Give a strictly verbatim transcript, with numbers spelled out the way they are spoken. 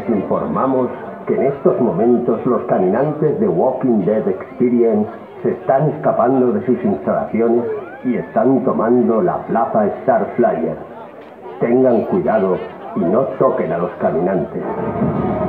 Les informamos que en estos momentos los caminantes de Walking Dead Experience se están escapando de sus instalaciones y están tomando la Plaza Starflyer. Tengan cuidado y no toquen a los caminantes.